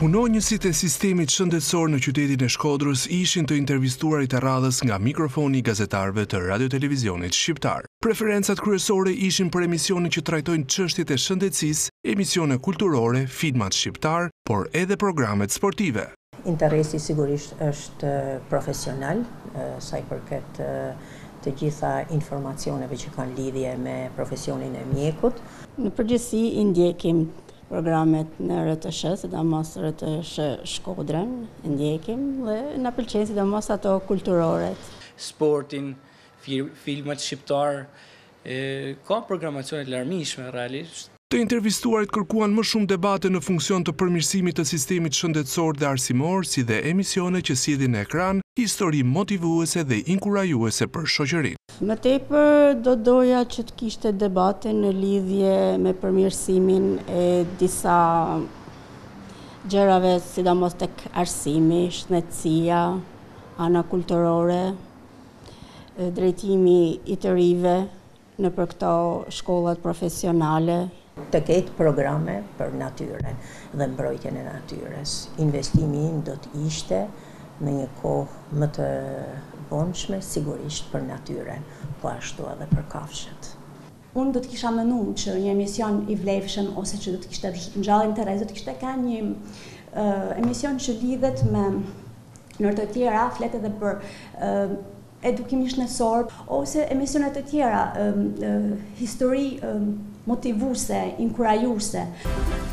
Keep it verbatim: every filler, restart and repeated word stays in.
Punonjësit e sistemit shëndetësor në qytetin e Shkodrës ishin të intervistuarit e radhës nga mikrofoni i gazetarëve të radio-televizionit shqiptar. Preferencat kryesore ishin për emisione që trajtojnë çështjet e shëndetësisë, emisione kulturore, filmat shqiptar, por edhe programet sportive. Interesi sigurisht është profesional, sa i përket të gjitha informacioneve që kanë lidhje me profesionin e mjekut. Në përgjithësi i ndjekim programet në R T S H, sidomos R T S H Shkodrën, i ndjekim dhe na pëlqejnë sidomos ato kulturore. Sportin, filmat shqiptar, e, ka programacione të larmishme realisht. Të intervistuarit kërkuan më shumë debate në funksion të përmirësimit të sistemit shëndetësor dhe arsimor, si dhe emisione që sjellin në ekran histori motivuese dhe inkurajuese për shoqërinë. Më tepër do doja që të kishte debate në lidhje me përmirësimin e disa gjërave, sidomos tek arsimi, shëndetësia, ana kulturore, drejtimi i të rive në për këto shkollat profesionale. Të ketë programe për natyren dhe mbrojtjen e natyres. Investimi im do të ishte në një kohë më të vonshme sigurisht për natyren, po ashtu edhe për kafshët. Unë do të kisha menuar që një emision i vlefshëm ose që do të kishte ngjallë interes, do të kishte ka një uh, emision që lidhet me në të tjera, flet edhe për uh, edukimin shëndetësor ose emisione të tjera, uh, uh, histori uh, motivuese, inkurajuese.